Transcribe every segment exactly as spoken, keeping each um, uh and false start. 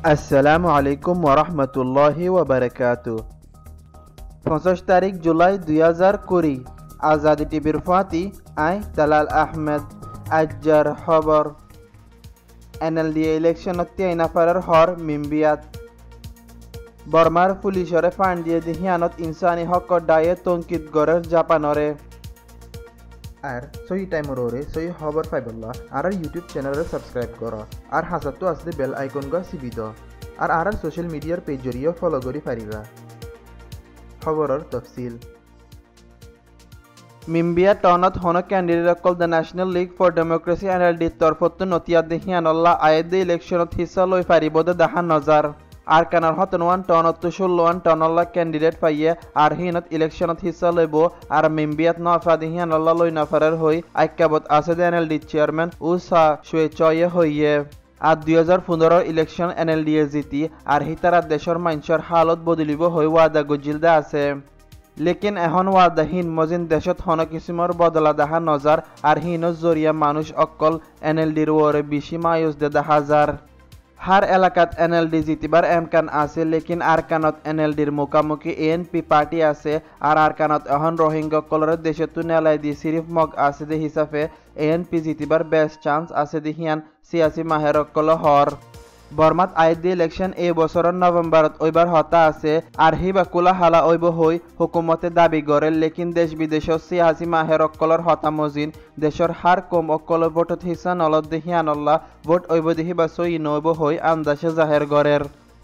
আসসালামু আলাইকুম ওরহমতুল্লাহি ওবারাকাতু। পঁচিশ তারিখ জুলাই দুই হাজার কুড়ি আজাদি টিভির ফাতি আই তালাল আহমেদ আজ্জার খবর এনএলডি ইলেকশনত তিয়াইনাফারের হর মিম্বিয়াত বর্মার পুলিশরে ফান্ডিয়ে দিহিয়ানত ইনসানি হক ডায়ে তঙ্কিত গড়ের জাপানরে আর সই টাইমর ওরে সই খবর পাইবল্লা আর ইউটিউব চ্যানেলে সাবস্ক্রাইব কর আর হাসাতো আসলে বেল আইকন গা সিবিদ আর আর সোশ্যাল মিডিয়ার পেজ জরিয়ে ফলো করি পারিবা। খবরের তফসিল মিম্বিয়া টাউনত হন ক্যান্ডিডেট অকল the National League for Democracy NLD তরফত নতিয়া দেহিয়ানল্লা আয়েদে ইলেকশনত হিস্সা লই পারিবদে দেখা নজার আর কানার হতনওয়ান টাউনত ষোলোয়ান টাউনল্লা ক্যান্ডিডেট পাইয়ে আর হিনত ইলেকশনত হিস্সা লইব আর মিম্বিয়াত নফা দেহিয়ানল্লা লই নফারের হই আইক্যাবত আছে এনএলডি চেয়ারম্যান ও সা সুয়েচয়ে হইয়ে আর দুই হাজার পনেরোর ইলেকশন এনএলডিএ জিতি আর হিতারা দেশের মানুষের হালত বদলিব হই ওয়াদা গজিলদা আছে লেকিন এখন ওয়াদাহীন মজিন দেশত হন কিসিমর বদলা দেখা নজার আর হিনত জরিয়া মানুষ অকল এনএলডির ওরে বেশি মায়ুস দে দেখা যার হার এলাকাত এনএলডি জিতিবার এমকান আছে লেকিন আর কানত এনএলডির মুখামুখি এএনপি পার্টি আছে আর আর কানত এখন রোহিঙ্গা কলরের দেশে তু নেলাই দি সিরিফ মগ আছে দে হিসাবে এএনপি জিতিবার বেস্ট চান্স আছে দে হিয়ান সিয়াসি মাহের কল হর বর্মাত আইডি ইলেকশন এই বছরের নভেম্বরত ওইবার হতা আছে আর হি বাকুলা হালা ওইব হই হুকুমতে দাবি করে লেকিন দেশ বিদেশত সিয়াসি মাহের অকলর হতা মজিন দেশের হার কম অকল ভোটত হিসা নলত দেহিয়ানল্লা ভোট ওইব দেহি বা সই নইব হই আন্দাসে জাহের গড়ের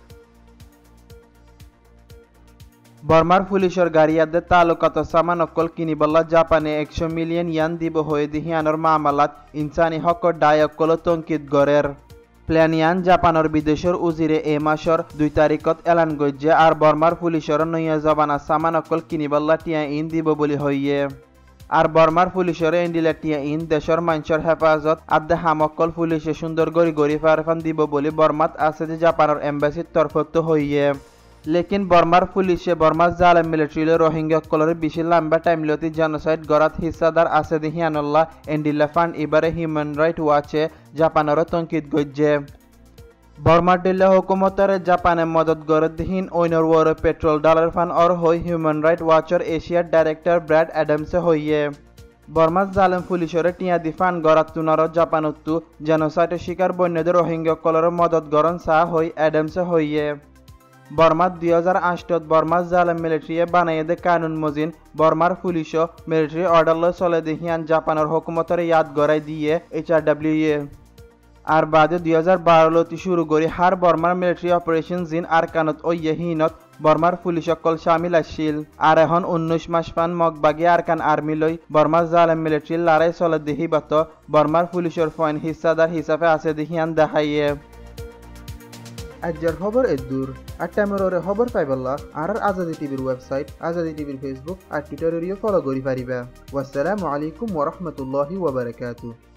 বর্মার পুলিশের গাড়িয়াদের তালুকাত সামান অকল কিনিবল্লা জাপানে একশো মিলিয়ন ইয়ান দিব হয়ে দেহিয়ানোর মামলাত ইনসানি হকর ডায় অকল তঙ্কিত গড়ের প্ল্যানিয়ান জাপানের বিদেশের উজিরে এ মাসের দুই তারিখত এলান গজ্জে আর বর্মার পুলিশের নইয়া জবানা সামান অকল কিনিবল্লা টিয়া ইন দিব বলি হইয়ে আর বর্মার পুলিশের এন্ডিলা টিয়া ইন দেশের মানুষের হেফাজত আদে হামকল পুলিশে সুন্দর গড়ি গড়ি ফারফান দিব বলি বর্মাত আছে যে জাপানের এম্বাসির তরফত হইয়ে লেকিন বর্মার পুলিশে বর্মার জালেম মিলিটারিলে রোহিঙ্গা কলরে বেশি লম্বা টাইমলতি জেনোসাইড গড়াত হিসাদার আছে দেহিয়ানল্লা এন্ডিলা ফান্ড এবারে হিউম্যান রাইট ওয়াচে জাপানের তঙ্কিত গজ্জে বর্মার দিল্লা হুকুমতের জাপানে মদত গড়দিহীন ওইনর ওয়ারে পেট্রোল ডলার ফান্ড অর হই হিউম্যান রাইট ওয়াচর এশিয়ার ডাইরেক্টর ব্র্যাড অ্যাডামসে হইয়ে বর্মার জালেম পুলিশরে টিয়াদি ফান্ড গড়াত তুনার জাপানত্তু জেনোসাইডের শিকার বন্যদের রোহিঙ্গা কলর মদত গড়ন চাহ হই অ্যাডামসে হইয়ে বর্মার দুই হাজার আটত বর্মার জালেম মিলিটারিয়ে বানাইয়ে দে কানুন মজিন বর্মার পুলিশও মিলিটারি অর্ডার চলে দেহিয়ান জাপানের হুকুমতের ইয়াদ গড়াই দিয়ে এইচ আর ডাব্লিউ এ আর বাদে দুই হাজার বারোলতি শুরু করি হার বর্মার মিলিটারি অপারেশন জিন আর কানত ও ইহিনত বর্মার পুলিশ সকল সামিল আসছিল আর এখন উনিশ মাস পান মগবাগি আর কান আর্মি লই বর্মার জালেম মিলিটারি লড়াই চলে দেহি বাত বর্মার পুলিশের পয়েন্ট হিসাদার হিসাবে আছে দেহিয়ান দেখাইয়ে আজ্জার খবর এদুর আর টাইমের ওরে খবর পাইবল্লা আর আজাদি টিভির ওয়েবসাইট আজাদি টিভির ফেসবুক আর টুইটারেরিও ফলো করি পারিবা। ওয়াসসালামু আলাইকুম ওয়া রাহমাতুল্লাহি ওয়া বারাকাতুহু।